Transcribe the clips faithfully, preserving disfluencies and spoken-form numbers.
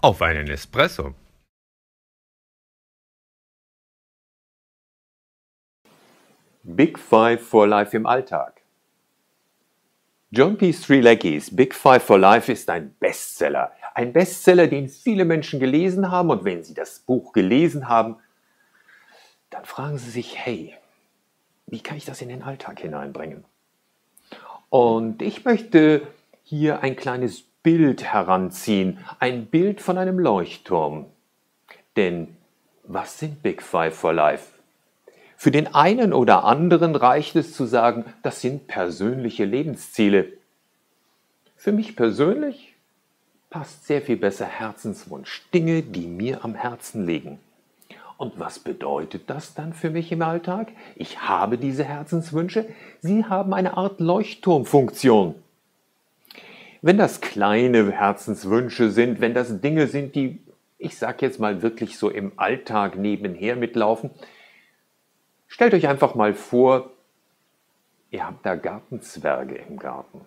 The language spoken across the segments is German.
Auf einen Espresso. Big Five for Life im Alltag. John P. Strieleckis Big Five for Life ist ein Bestseller. Ein Bestseller, den viele Menschen gelesen haben. Und wenn sie das Buch gelesen haben, dann fragen sie sich, hey, wie kann ich das in den Alltag hineinbringen? Und ich möchte hier ein kleines Bild heranziehen. Ein Bild von einem Leuchtturm. Denn was sind Big Five for Life? Für den einen oder anderen reicht es zu sagen, das sind persönliche Lebensziele. Für mich persönlich passt sehr viel besser Herzenswunsch, Dinge, die mir am Herzen liegen. Und was bedeutet das dann für mich im Alltag? Ich habe diese Herzenswünsche, sie haben eine Art Leuchtturmfunktion. Wenn das kleine Herzenswünsche sind, wenn das Dinge sind, die, ich sage jetzt mal wirklich so im Alltag nebenher mitlaufen, stellt euch einfach mal vor, ihr habt da Gartenzwerge im Garten.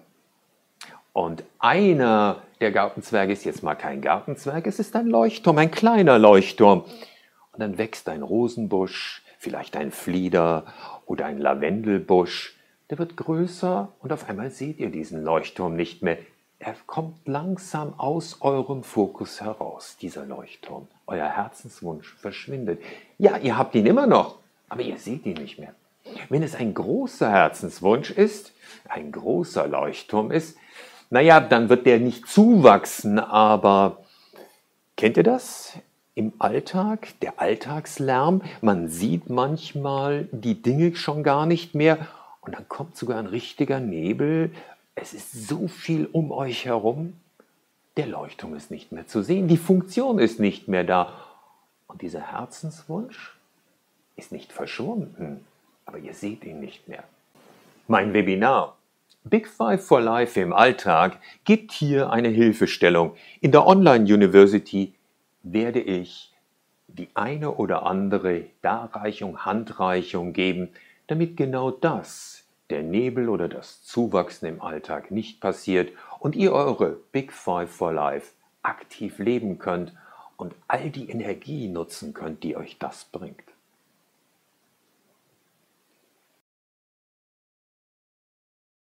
Und einer der Gartenzwerge ist jetzt mal kein Gartenzwerg, es ist ein Leuchtturm, ein kleiner Leuchtturm. Und dann wächst ein Rosenbusch, vielleicht ein Flieder oder ein Lavendelbusch. Der wird größer und auf einmal seht ihr diesen Leuchtturm nicht mehr. Er kommt langsam aus eurem Fokus heraus, dieser Leuchtturm. Euer Herzenswunsch verschwindet. Ja, ihr habt ihn immer noch, aber ihr seht ihn nicht mehr. Wenn es ein großer Herzenswunsch ist, ein großer Leuchtturm ist, naja, dann wird der nicht zuwachsen, aber kennt ihr das? Im Alltag, der Alltagslärm, man sieht manchmal die Dinge schon gar nicht mehr und dann kommt sogar ein richtiger Nebel. Es ist so viel um euch herum, der Leuchtturm ist nicht mehr zu sehen, die Funktion ist nicht mehr da. Und dieser Herzenswunsch ist nicht verschwunden, aber ihr seht ihn nicht mehr. Mein Webinar Big Five for Life im Alltag gibt hier eine Hilfestellung. In der Online-University werde ich die eine oder andere Darreichung, Handreichung geben, damit genau das, der Nebel oder das Zuwachsen im Alltag nicht passiert und ihr eure Big Five for Life aktiv leben könnt und all die Energie nutzen könnt, die euch das bringt.